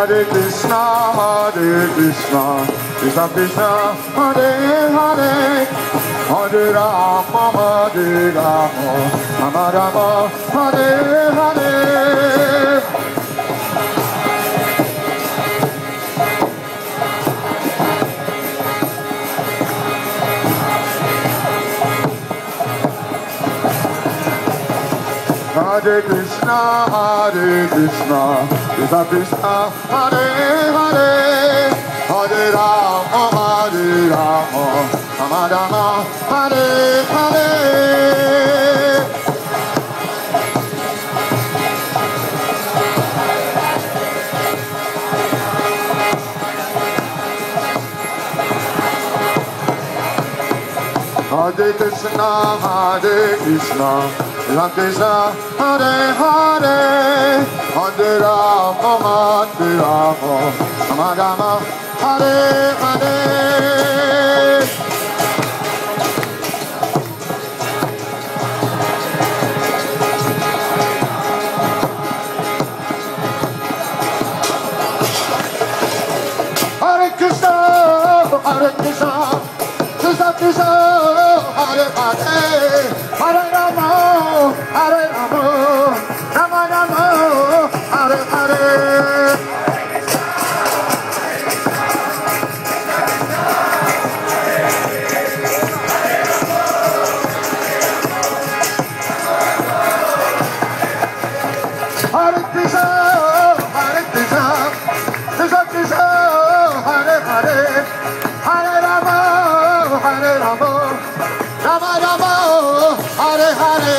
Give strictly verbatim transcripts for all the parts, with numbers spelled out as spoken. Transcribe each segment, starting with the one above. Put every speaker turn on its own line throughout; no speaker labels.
Hare Krishna, Hare Krishna, Krishna Krishna, Hare Hare, Hare Rama, Hare Rama, Rama Rama, Hare Hare. Hare Krishna, Hare Krishna, Krishna Krishna, Hare Hare, Hare Rama, Hare Rama, Rama Rama, Hare Hare. Hare Krishna, Hare Krishna, Krishna Krishna, Hare Hare, Hare Rama, Hare Rama, Rama Rama, Hare Hare. Hare Krishna, Hare Krishna, Krishna Krishna, Hare Hare, Hare Rama, Hare Rama, Rama Rama, Hare Hare. Hare Krishna, Hare Krishna, Krishna Krishna, Hare Hare, Hare Rama, Hare Rama, Rama Rama, Hare Hare.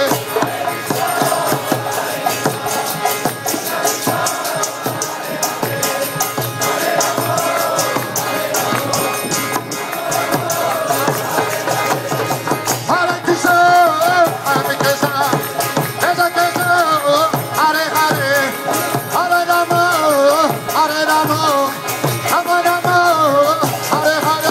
Hare Krishna, Hare Krishna, Krishna Krishna, Hare Hare, Hare Rama, Hare Rama, Rama Rama, Hare Hare.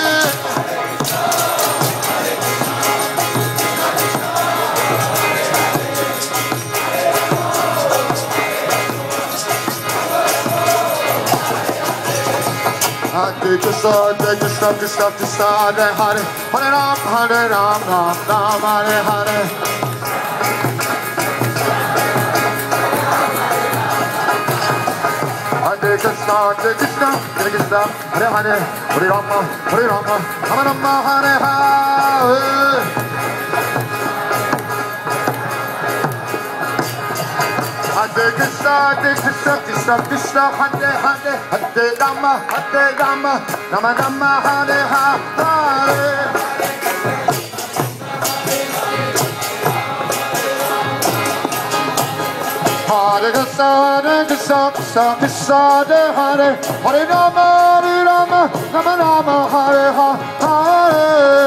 Hare Krishna, Hare Krishna, Krishna Krishna, Hare Hare, Hare Ram, Hare Ram, Ram Ram, Hare Hare. Hare Krishna, Hare Krishna, Hare Krishna, Hare Hare, Hare Rama, Hare Rama, Rama Rama, Hare Hare. Hare Krishna, Hare Krishna, Krishna Krishna, Hare Hare, Hare Rama, Hare Rama, Rama Rama, Hare Hare. Hare Krishna, Hare Krishna, Krishna Krishna, Hare Hare, Hare Rama, Hare Rama, Rama Rama, Hare Hare.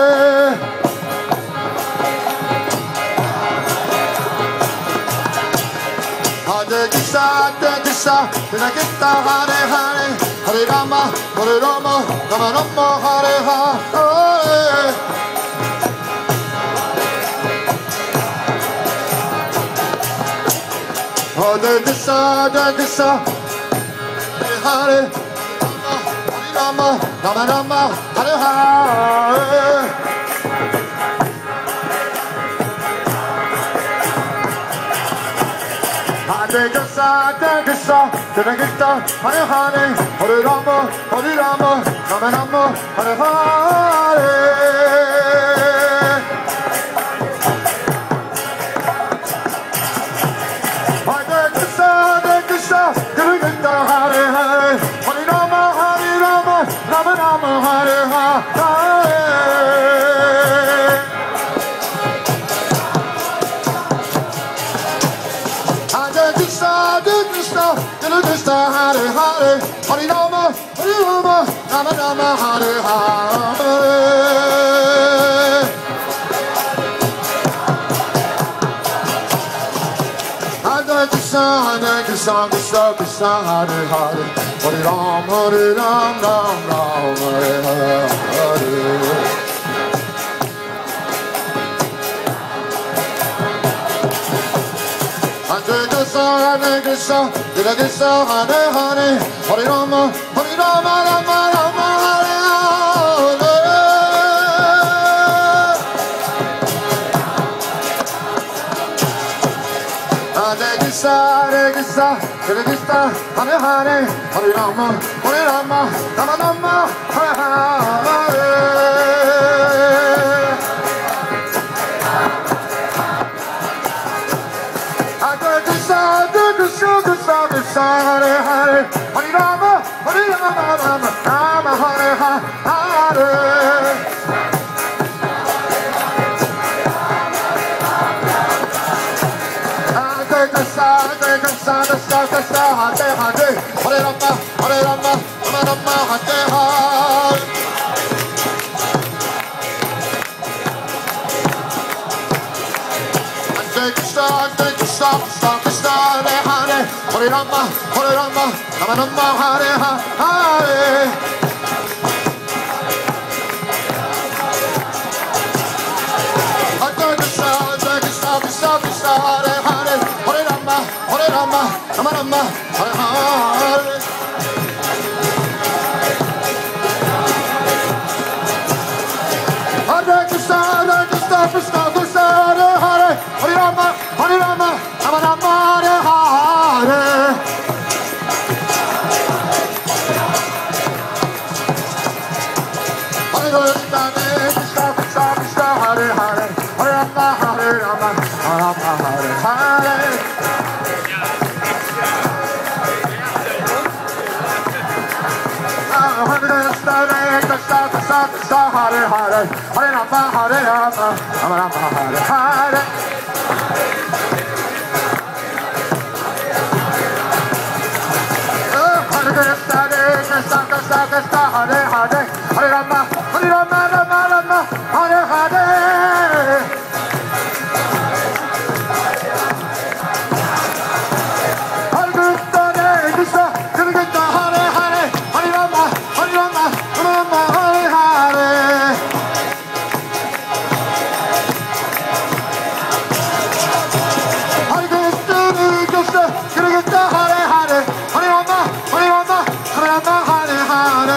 Hare Krishna, Hare Krishna, Krishna Krishna, Hare Hare, Hare Rama, Hare Rama, Rama Rama, Hare Hare. Hare Krishna, Hare Krishna, Hare Hare, Hare Rama, Rama Rama, Hare Hare. Hare Krishna, Hare Krishna, Krishna Krishna, Hare Hare, Hare Rama, Hare Rama, Rama Rama, Hare Hare. Hare Krishna, Hare Krishna, Krishna Krishna, Hare Hare, Hare Rama, Hare Rama, Rama Rama, Hare Hare. Hare Krishna, Hare Krishna, Krishna Krishna, Hare Hare, Hare Rama, Hare Rama, Rama Rama, Hare Hare. Hare Krishna, Hare Krishna, Krishna Krishna, Hare Hare, Hare Rama, Hare Rama, Rama Rama, Hare Hare. Hare Krishna, Hare Krishna, Krishna Krishna, Hare Hare, Hare Rama, Hare Rama, Rama Rama, Hare Hare. Hare Krishna, Hare Krishna, Krishna Krishna, Hare Hare, Hare Rama, Hare Rama, Rama Rama, Hare Hare. Hare Krishna, Hare Krishna, Krishna Krishna, Hare Hare, Hare Rama, Hare Rama, Rama Rama, Hare Hare. Hare Krishna, Hare Krishna, Krishna Krishna, Hare Hare, Hare Rama, Hare Rama, Rama Rama, Hare Hare. Hare Krishna, Hare Krishna, Krishna Krishna, Hare Hare, Hare Rama, Hare Rama, Rama Rama, Hare Hare. Hare Krishna, Hare Krishna, Krishna Krishna, Hare Hare, Hare Rama, Hare Rama, Rama Rama, Hare Hare. Hare Krishna, Hare Krishna, Krishna Krishna, Hare Hare, Hare Rama, Hare Rama, Rama Rama, Hare Hare. Hare Krishna, Hare Krishna, Krishna Krishna, Hare Hare, Hare Rama, Hare Rama, Rama Rama, Hare Hare. Hare Krishna, Hare Krishna, Krishna Krishna, Hare Hare, Hare Rama, Hare Rama, Rama Rama, Hare Hare. Hare Krishna, Hare Krishna, Krishna Krishna, Hare Hare, Hare Rama, Hare Rama, Rama Rama, Hare Hare. Hare Krishna, Hare Krishna, Krishna Krishna, Hare Hare, Hare Rama, Hare Rama, Rama Rama, Hare Hare. Hare Krishna, Hare Krishna, Krishna Krishna, Hare Hare, Hare Rama, Hare Rama, Rama Rama, Hare Hare.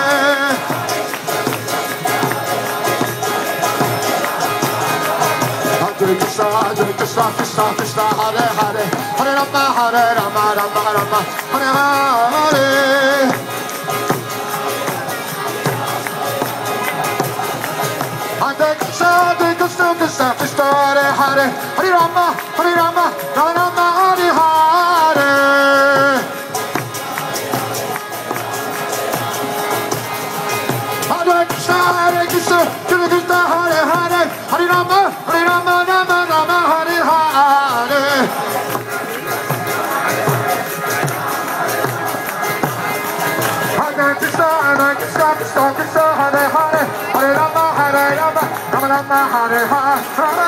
Hare Krishna, Hare Krishna, Krishna Krishna, Hare Hare, Hare Rama, Hare Rama, Rama Rama, Hare Hare. Hare Krishna, Hare Krishna, Krishna Krishna, Hare Hare, Hare Rama, Hare Rama, Rama Rama, Hare Hare. Hare Krishna, Hare Krishna, Krishna Krishna, Hare Hare, Hare Rama, Hare Rama, Rama Rama, Hare Hare. Hare Krishna, Hare Krishna, Krishna Krishna, Hare Hare, Hare Rama, Hare Rama, Rama Rama, Hare Hare.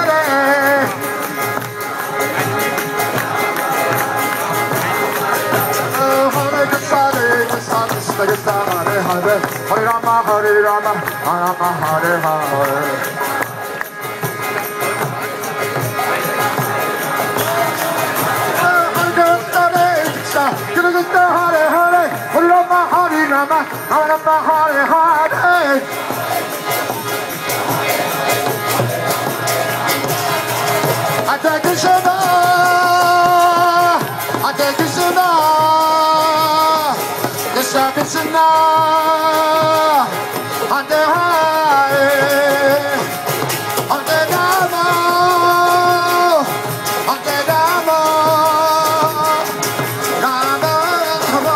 Hare Krishna, Hare Krishna, Krishna Krishna, Hare Hare, Hare Rama, Hare Rama, Rama Hare Hare. Hare Krishna, Hare Hare, Hare Rama, Hare Rama, Rama Rama, Hare Hare. Hare Krishna, Hare Krishna, Krishna Krishna, Hare Hare, Hare Rama, Hare Rama, Rama Rama,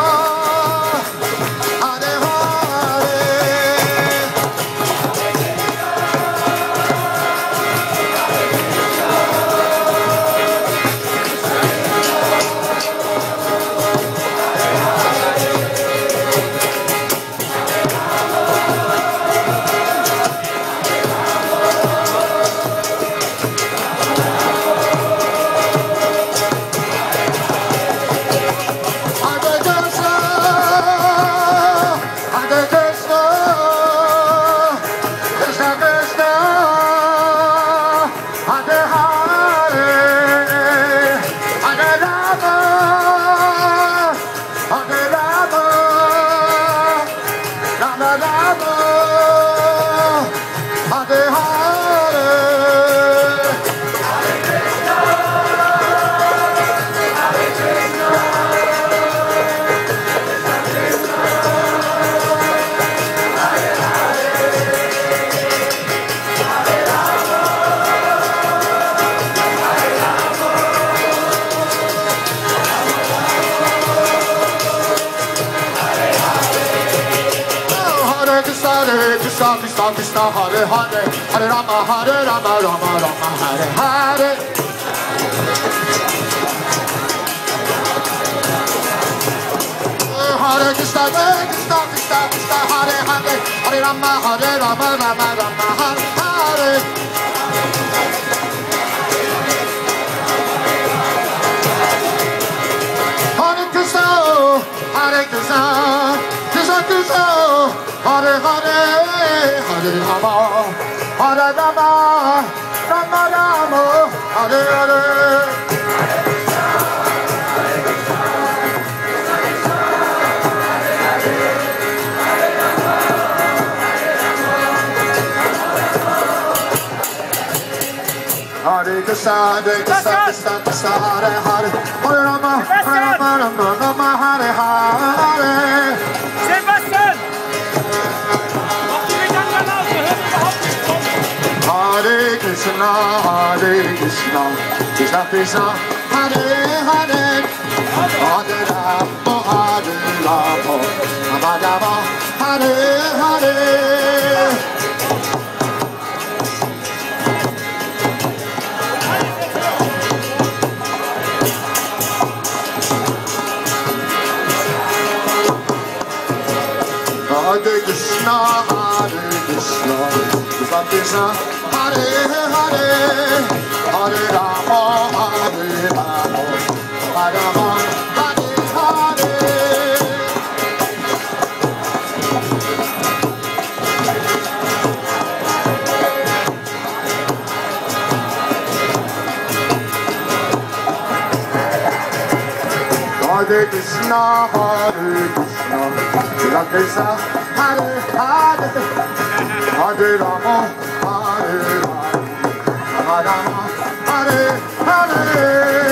Hare Hare. Hare Krishna Krishna Hare Hare Hare Rama Hare Rama Rama Rama Hare Hare Hare Krishna Hare Krishna Krishna Krishna Hare Hare Hare Rama Hare Rama Rama Rama Hare Hare Hare Krishna Hare Krishna Krishna Krishna Hare Hare Hare Rama Hare Rama Rama Rama Hare Hare Hare Krishna, Hare Krishna, Krishna Krishna, Hare Hare, Hare Rama, Hare Rama, Rama Rama, Hare Hare.
Sebastian! Mach die Finger an, wir hören überhaupt nichts von.
Hare Krishna, Hare Krishna, Krishna Krishna, Hare Hare, Hare Rama, Hare Rama, Rama Rama, Hare Hare. Hare Krishna, Hare Krishna, Krishna Krishna, Hare Hare, Hare Rama, Hare Rama, Rama Rama, Hare Hare. Hare Krishna, Hare Krishna, Krishna Krishna, Hare Hare, Hare Rama, Hare Rama, Rama Rama, Hare Hare.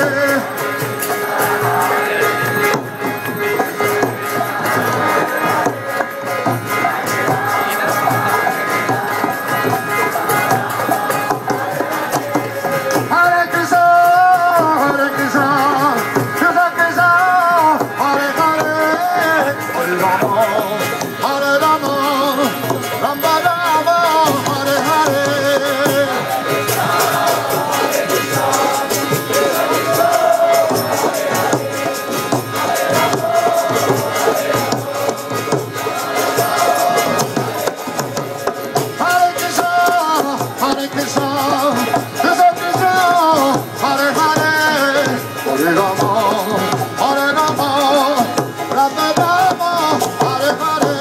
Hare Krishna, Hare Krishna, Krishna Krishna, Hare Hare, Hare Rama, Hare Rama, Rama Rama, Hare Hare. Hare Krishna, Hare Krishna, Krishna Krishna, Hare Hare, Hare Rama, Hare Rama, Rama Rama, Hare Hare.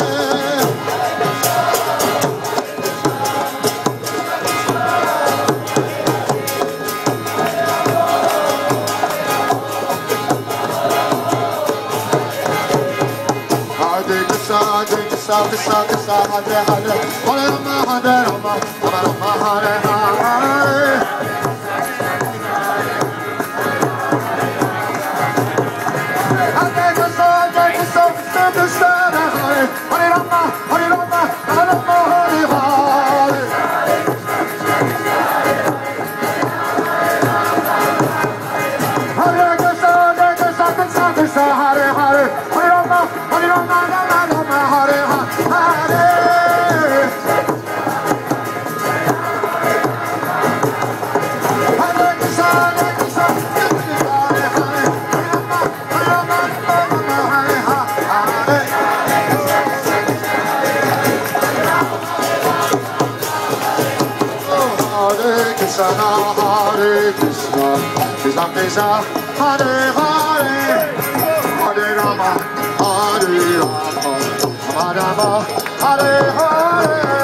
Hare Krishna, Hare Krishna, Krishna Krishna, Hare Hare, Hare Rama, Hare Rama, Rama Rama, Hare Hare. Hare Krishna, Hare Krishna, Krishna Krishna, Hare Hare, Hare Rama, Hare Rama, Rama Rama, Hare Hare. Hare Krishna, Hare Krishna, Krishna Krishna, Hare Hare, Hare Rama, Hare Rama, Rama Rama, Hare Hare. Hare Krishna, Hare Krishna, Krishna Krishna, Hare Hare, Hare Rama, Hare Rama, Rama Rama, Hare Hare. Hare Krishna, Hare Krishna, Krishna Krishna, Hare Hare, Hare Rama, Hare Rama, Rama Rama, Hare Hare.